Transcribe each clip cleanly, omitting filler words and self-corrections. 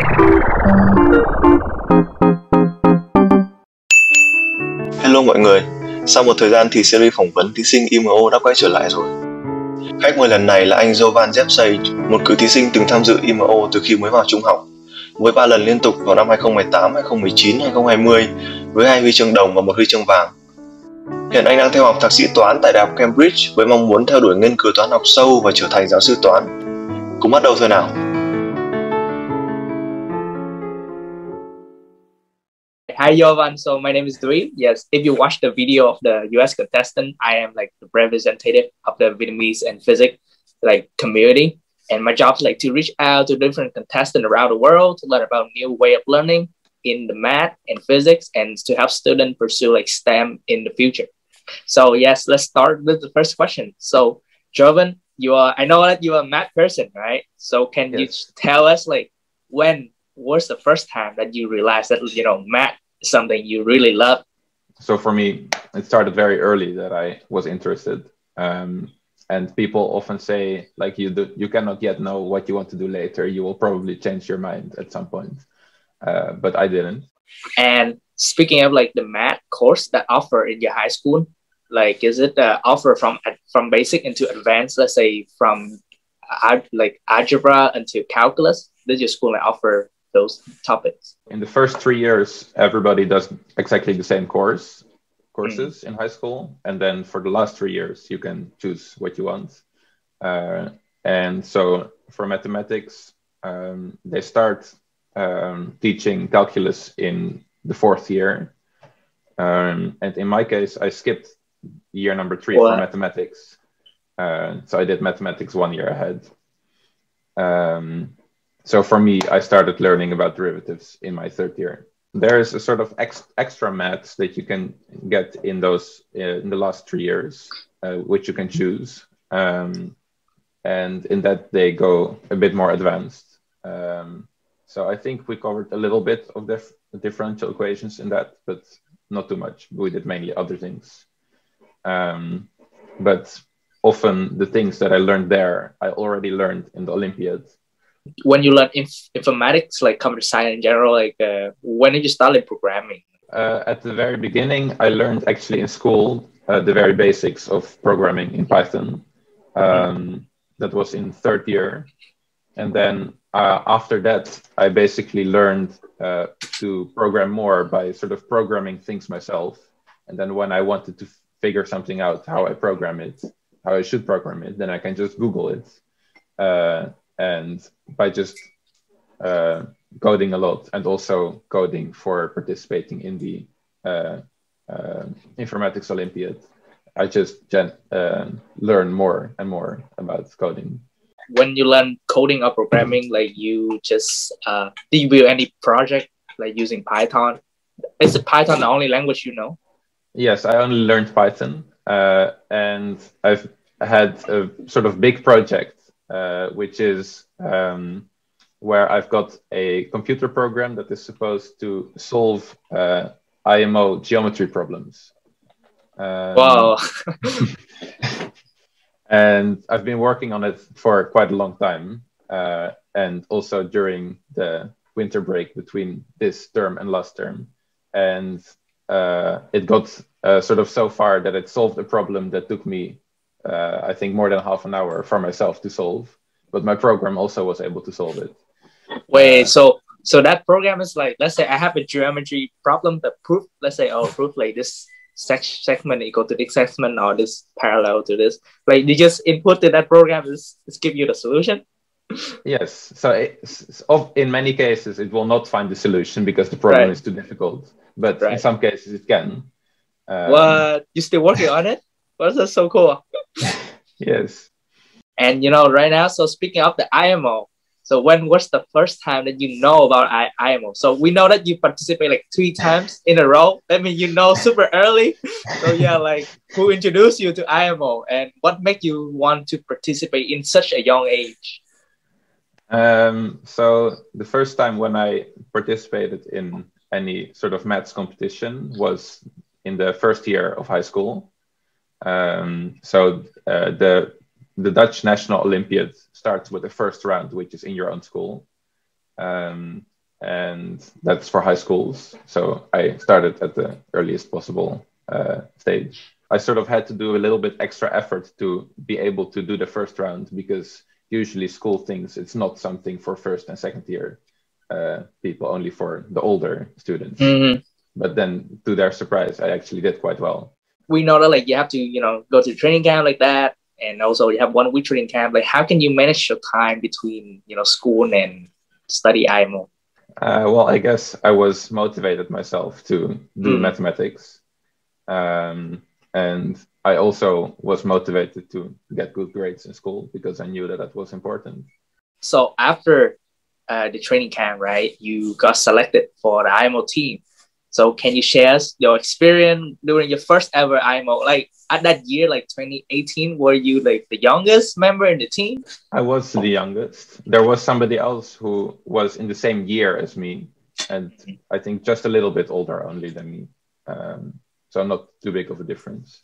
Hello mọi người, sau một thời gian thì series phỏng vấn thí sinh IMO đã quay trở lại rồi. Khách mời lần này là anh Jovan Gerbscheid, một cựu thí sinh từng tham dự IMO từ khi mới vào trung học, với 3 lần liên tục vào năm 2018, 2019, 2020 với 2 huy chương đồng và 1 huy chương vàng. Hiện anh đang theo học thạc sĩ toán tại Đại học Cambridge với mong muốn theo đuổi nghiên cứu toán học sâu và trở thành giáo sư toán. Cùng bắt đầu thôi nào. Hi Jovan, so my name is Dwi. Yes, if you watch the video of the US contestant, I am like the representative of the Vietnamese and physics like community, and my job is like to reach out to different contestants around the world to learn about new way of learning in the math and physics, and to help students pursue like STEM in the future. So yes, let's start with the first question. So Jovan, I know that you're a math person, right? So can you tell us like when was the first time that you realized that math is something you really love? So for me, it started very early that I was interested. And people often say like you cannot yet know what you want to do later. You will probably change your mind at some point. But I didn't. And speaking of like the math course that offer in your high school, like is it offer from basic into advanced, let's say from like algebra into calculus? Does your school offer those topics? In the first 3 years, everybody does exactly the same courses in high school. And then for the last 3 years, you can choose what you want. And so for mathematics, they start teaching calculus in the 4th year. And in my case, I skipped year number 3 for mathematics. So I did mathematics 1 year ahead. So for me, I started learning about derivatives in my 3rd year. There is a sort of extra maths that you can get in the last 3 years, which you can choose. And in that they go a bit more advanced. So I think we covered a little bit of the differential equations in that, but not too much. We did mainly other things. But often the things that I learned there, I already learned in the Olympiad. When you learn informatics, like computer science in general, like when did you start programming? At the very beginning, I learned actually in school the very basics of programming in Python. That was in 3rd year. And then after that, I basically learned to program more by sort of programming things myself. And then when I wanted to figure something out, how I program it, how I should program it, then I can just Google it. And by just coding a lot, and also coding for participating in the informatics Olympiad, I just learn more and more about coding. When you learn coding or programming, like you just do you build any project like using Python? Is it Python the only language you know? Yes, I only learned Python, and I've had a sort of big project, which is where I've got a computer program that is supposed to solve IMO geometry problems. Wow. And I've been working on it for quite a long time. And also during the winter break between this term and last term. And it got sort of so far that it solved a problem that took me I think more than half an hour for myself to solve, but my program also was able to solve it. Wait, so that program is like, let's say I have a geometry problem, the proof, let's say, proof like this segment equal to this segment or this parallel to this. Like you just input to that program, is give you the solution? Yes. So in many cases, it will not find the solution because the problem is too difficult. But in some cases, it can. What? You still working on it? Well, that's so cool. Yes. And right now, so speaking of the IMO, so when was the first time that you know about IMO? So we know that you participate like 3 times in a row. That means super early. So yeah, like who introduced you to IMO and what made you want to participate in such a young age? So the first time when I participated in any sort of maths competition was in the 1st year of high school. So the Dutch National Olympiad starts with the 1st round, which is in your own school. and that's for high schools. So I started at the earliest possible stage. I sort of had to do a little bit extra effort to be able to do the first round, because usually school thinks it's not something for first and second year people, only for the older students. But then, to their surprise, I actually did quite well. We know that like you have to, go to training camp like that, and also you have 1 week training camp. Like, how can you manage your time between, school and study IMO? Well, I guess I was motivated myself to do mathematics. And I also was motivated to get good grades in school, because I knew that that was important. So after the training camp, right, you got selected for the IMO team. So can you share your experience during your first ever IMO? Like at that year, like 2018, were you like the youngest member in the team? I was the youngest. There was somebody else who was in the same year as me, and I think just a little bit older only than me. So not too big of a difference.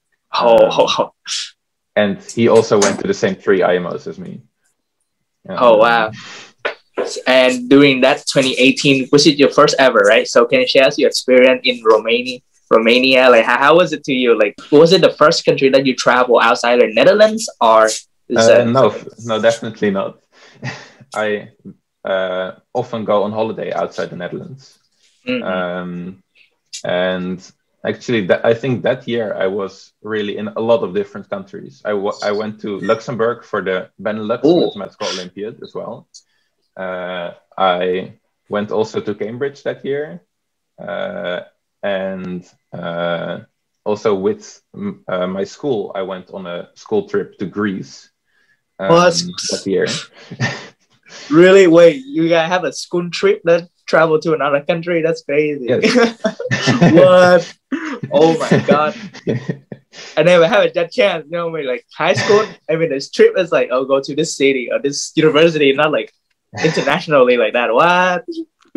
And he also went to the same 3 IMOs as me. Oh, wow. And during that 2018, was it your first ever, right? So can you share your experience in Romania? Like, how was it to you? Like, was it the first country that you travel outside the Netherlands, or no, definitely not. I often go on holiday outside the Netherlands. And actually, I think that year I was really in a lot of different countries. I went to Luxembourg for the Benelux Mathematical Olympiad as well. I went also to Cambridge that year. And also with my school, I went on a school trip to Greece that year. Really? Wait, you guys have a school trip that travel to another country? That's crazy. Yes. What? Oh my God. I never had that chance. Like high school, this trip is like, oh, go to this city or this university, not like internationally like that. What?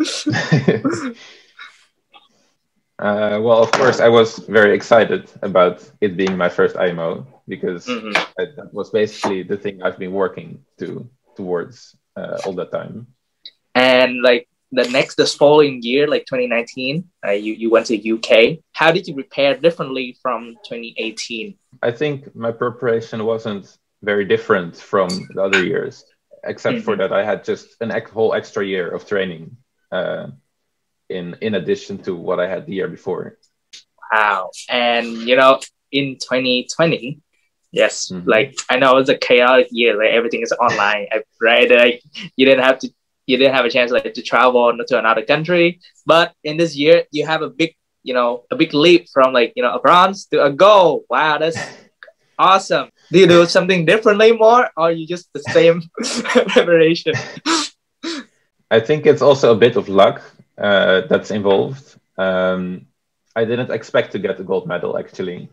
Well, of course, I was very excited about it being my first IMO, because that was basically the thing I've been working towards all the time. And like the following year, like 2019, you went to UK. How did you prepare differently from 2018? I think my preparation wasn't very different from the other years, except for that I had just a whole extra year of training in addition to what I had the year before. Wow. And, in 2020, yes, like I know it was a chaotic year, like everything is online, right? Like you didn't have a chance like to travel to another country. But in this year, you have a big leap from like, a bronze to a gold. Wow, that's awesome. Do you do something differently more, or you just the same preparation? I think it's also a bit of luck that's involved. I didn't expect to get a gold medal, actually.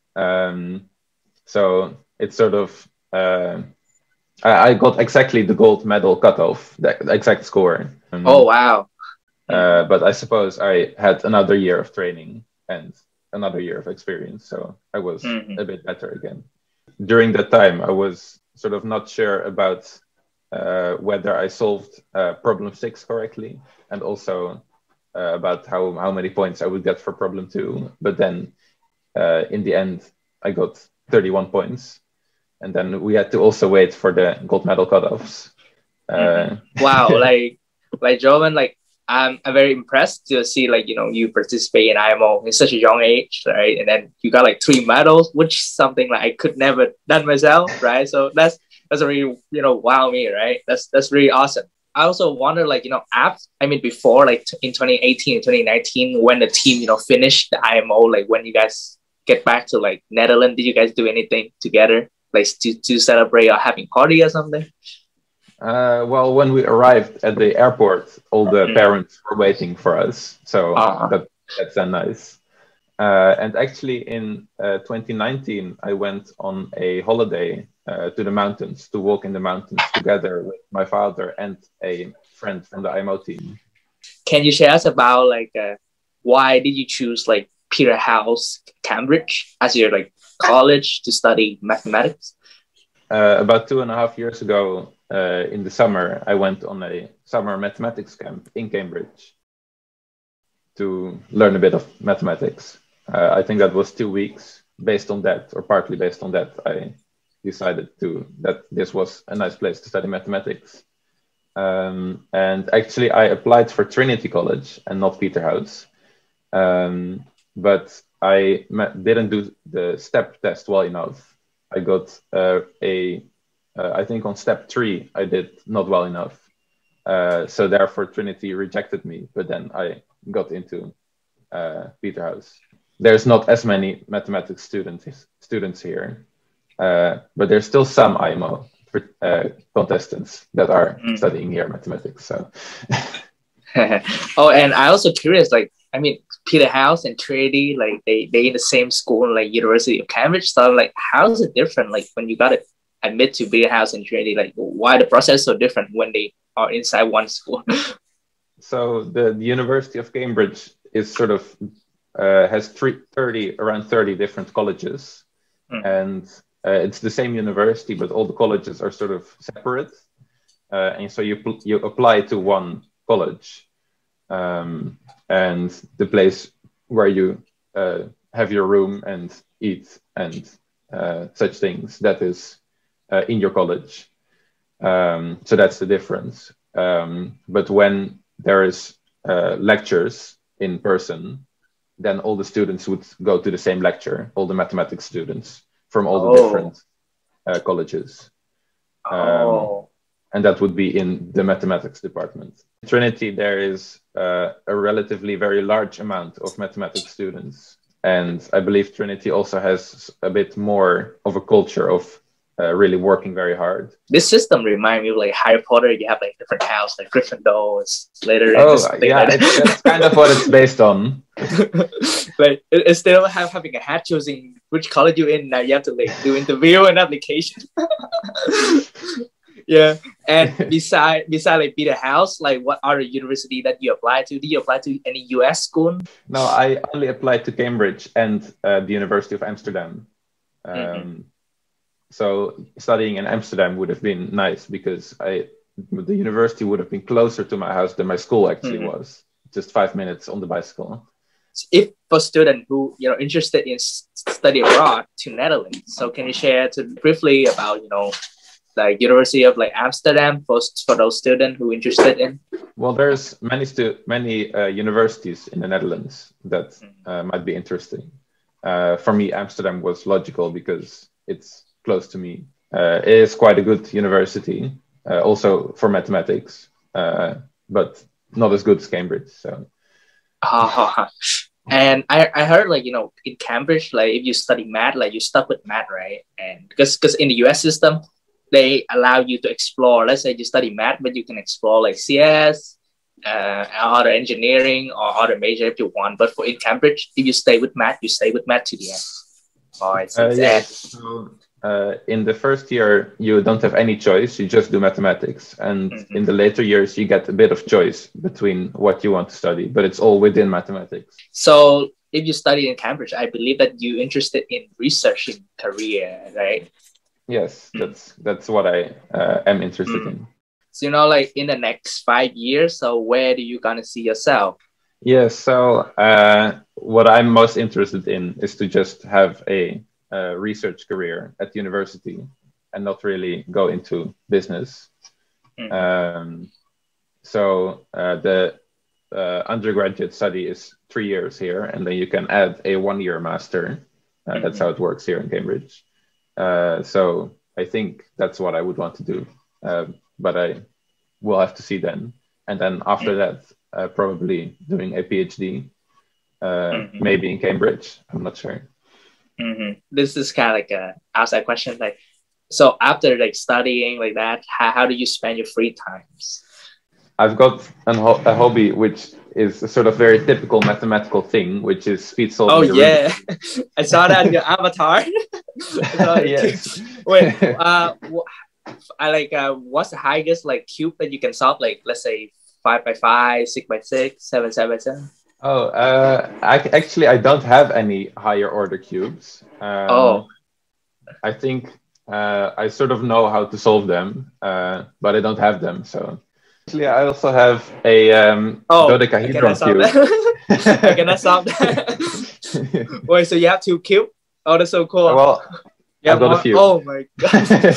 So it's sort of, I got exactly the gold medal cutoff, the exact score. Oh, wow. But I suppose I had another year of training and another year of experience, so I was a bit better again. During that time, I was sort of not sure about whether I solved problem 6 correctly, and also about how many points I would get for problem 2. But then in the end, I got 31 points. And then we had to also wait for the gold medal cutoffs. Wow, like Jovan, like I'm very impressed to see like you participate in IMO in such a young age, right? And then you got like 3 medals, which is something like I could never done myself, right? So that's really wow me, right? That's really awesome. I also wonder like before like in 2018 and 2019 when the team finished the IMO, like when you guys get back to like Netherlands, did you guys do anything together, like to celebrate or having party or something? Well, when we arrived at the airport, all the parents were waiting for us, so that's nice. And actually in 2019 I went on a holiday to the mountains, to walk in the mountains together with my father and a friend from the IMO team. Can you share us about like why did you choose like Peterhouse, Cambridge as your like college to study mathematics? About 2.5 years ago, in the summer, I went on a summer mathematics camp in Cambridge to learn a bit of mathematics. I think that was 2 weeks. Based on that, or partly based on that, I decided that this was a nice place to study mathematics. And actually, I applied for Trinity College and not Peterhouse. But I didn't do the step test well enough. I got I think on step 3, I did not well enough. So therefore, Trinity rejected me. But then I got into Peterhouse. There's not as many mathematics students here, but there's still some IMO contestants that are studying here mathematics. So, oh, and I also curious, like, I mean, Peterhouse and Trinity, like they in the same school, like University of Cambridge. So, like, how is it different? Like, when you got to admit to Peterhouse and Trinity, like, why the process so different when they are inside one school? So the University of Cambridge is sort of has around 30 different colleges, and it's the same university, but all the colleges are sort of separate, and so you apply to one college, and the place where you have your room and eat and such things, that is in your college. So that's the difference. But when there is lectures in person, then all the students would go to the same lecture, all the mathematics students from all the different colleges. And that would be in the mathematics department. In Trinity, there is a relatively very large amount of mathematics students. And I believe Trinity also has a bit more of a culture of really working very hard. This system reminds me of like Harry Potter. You have like different house, like Gryffindor, Slytherin. Yeah, like that's kind of what it's based on. Like instead of having a hat choosing which college you're in, now you have to like do interview and application. Yeah, and beside like Peterhouse, like what other university that you apply to? Did you apply to any US school? No, I only applied to Cambridge and the University of Amsterdam. So studying in Amsterdam would have been nice because the university would have been closer to my house than my school actually was. Just 5 minutes on the bicycle. If for students who interested in study abroad to Netherlands, so can you share briefly about the University of like Amsterdam for those students who are interested in? Well, there's many universities in the Netherlands that might be interesting. For me, Amsterdam was logical because it's close to me. It is quite a good university, also for mathematics, but not as good as Cambridge. So, and I heard like in Cambridge, like if you study math, like you stuck with math, right? And because in the US system, they allow you to explore. Let's say you study math, but you can explore like CS, other engineering or other major if you want. But in Cambridge, if you stay with math, you stay with math to the end. In the first year, you don't have any choice. You just do mathematics. And in the later years, you get a bit of choice between what you want to study, but it's all within mathematics. So if you study in Cambridge, I believe that you're interested in researching career, right? Yes, that's what I am interested in. So, like in the next 5 years, so where do you gonna see yourself? Yes, so what I'm most interested in is to just have a research career at university and not really go into business. So the undergraduate study is 3 years here, and then you can add a 1-year master. That's how it works here in Cambridge. So I think that's what I would want to do, but I will have to see then. And then after that, probably doing a PhD, maybe in Cambridge. I'm not sure. This is kind of like a outside question. Like, so after like studying like that, how do you spend your free times? I've got a hobby which is a sort of very typical mathematical thing, which is speed solving. Oh yeah, I saw that in your avatar. Yes. Wait, I like what's the highest like cube that you can solve? Like let's say 5 by 5, 6 by 6, 7 by 7. Oh, I don't have any higher order cubes. I think I sort of know how to solve them, but I don't have them. So actually, I also have a dodecahedron cube. I cannot solve that. Wait, so you have 2 cubes? Oh, that's so cool. Well, I've got a few. Oh my god.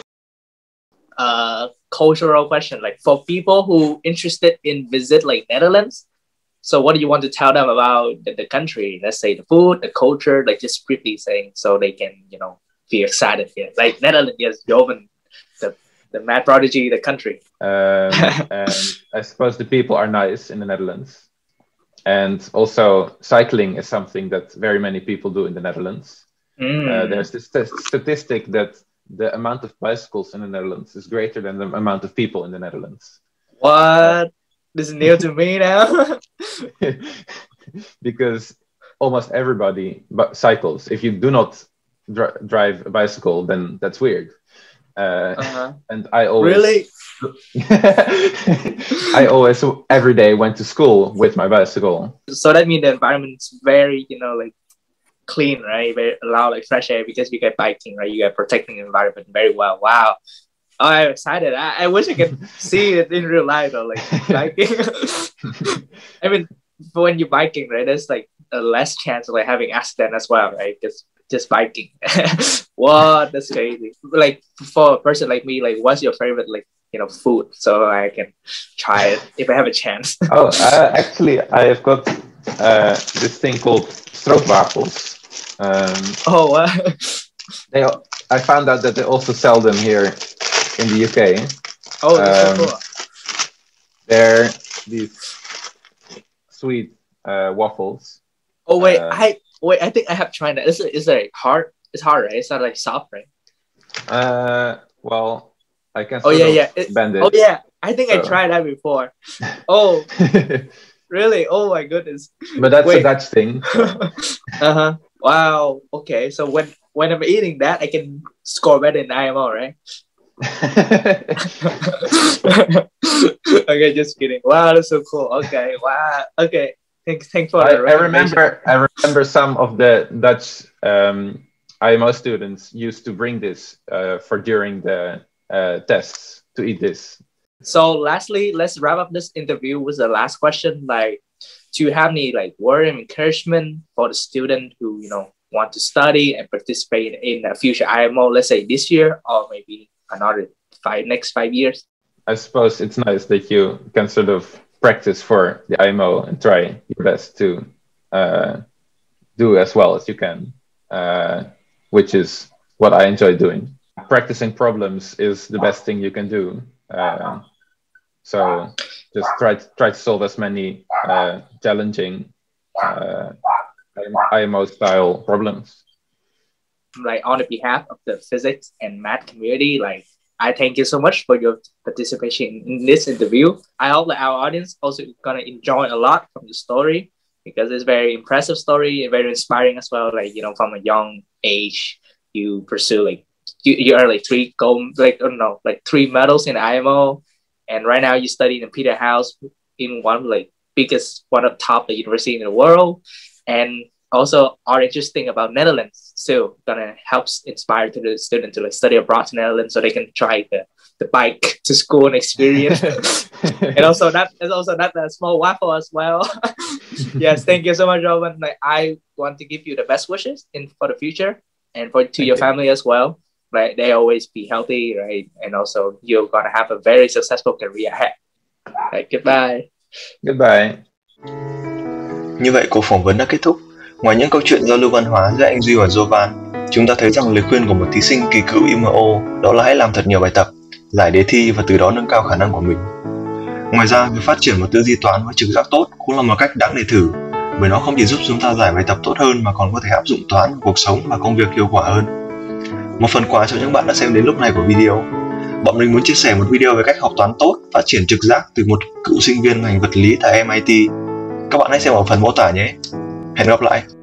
Cultural question, like for people who interested in visit like Netherlands, so what do you want to tell them about the country? Let's say the food, the culture, like just briefly saying, so they can, you know, be excited here. Like Netherlands, yes, Jovan, the mad prodigy, the country. And I suppose the people are nice in the Netherlands. And also cycling is something that very many people do in the Netherlands. There's this statistic that the amount of bicycles in the Netherlands is greater than the amount of people in the Netherlands. What? This is new to me now. Because almost everybody cycles. If you do not drive a bicycle, then that's weird. And I always really I always every day went to school with my bicycle. So that means the environment's very, you know, like clean, right? Very allow like fresh air because you get biking, right? You get protecting the environment very well. Wow. Oh, I'm excited. I wish I could see it in real life though, like biking. I mean, when you're biking, right, there's like a less chance of like having accident as well, right? Because just biking. What? That's crazy. Like for a person like me, like what's your favorite, like, you know, food, so I can try it if I have a chance? Oh, actually, I have got this thing called stroopwafels. Oh, wow. I found out that they also sell them here in the UK. Oh, that's so cool. They're these sweet waffles. Oh wait, I think I have tried that. Is it hard? It's hard, right? It's not like soft, right? Well, I can. Bend it. Oh yeah, I think I tried that before. Oh, really? Oh my goodness. But that's a Dutch thing. So. Wow. Okay. So when I'm eating that, I can score better in IMO, right? Okay, just kidding. Wow, that's so cool. Okay. Wow. Okay. Thanks for I remember some of the Dutch IMO students used to bring this for during the tests to eat this. So lastly, let's wrap up this interview with the last question. Like, do you have any like word of encouragement for the student who, you know, want to study and participate in a future IMO, let's say this year or maybe another next 5 years? I suppose it's nice that you can sort of practice for the IMO and try your best to do as well as you can, which is what I enjoy doing. Practicing problems is the best thing you can do. So just try to solve as many challenging IMO style problems. Like on the behalf of the physics and math community, like I thank you so much for your participation in this interview. I hope that our audience also gonna enjoy a lot from the story because it's a very impressive story and very inspiring as well. Like, you know, from a young age, you pursue like you earn like 3 gold, like I don't know, like 3 medals in IMO, and right now you study in Peter House in one of top university in the world, and also are interesting about Netherlands. So gonna help inspire to the student to like study abroad in Netherlands so they can try the bike to school and experience. And also that a small waffle as well. Yes, thank you so much, Jovan. Like I want to give you the best wishes for the future and to your family as well. Right, they always be healthy, right? And also you're gonna have a very successful career ahead. Right, goodbye. Goodbye. Như vậy cuộc phỏng vấn đã kết thúc. Ngoài những câu chuyện giao lưu văn hóa giữa anh Duy và Jovan, chúng ta thấy rằng lời khuyên của một thí sinh kỳ cựu IMO đó là hãy làm thật nhiều bài tập, giải đề thi và từ đó nâng cao khả năng của mình. Ngoài ra, việc phát triển một tư duy toán với trực giác tốt cũng là một cách đáng để thử, bởi nó không chỉ giúp chúng ta giải bài tập tốt hơn mà còn có thể áp dụng toán vào cuộc sống và công việc hiệu quả hơn. Một phần quà cho những bạn đã xem đến lúc này của video. Bọn mình muốn chia sẻ một video về cách học toán tốt, phát triển trực giác từ một cựu sinh viên ngành vật lý tại MIT. Các bạn hãy xem ở phần mô tả nhé. Hẹn gặp lại!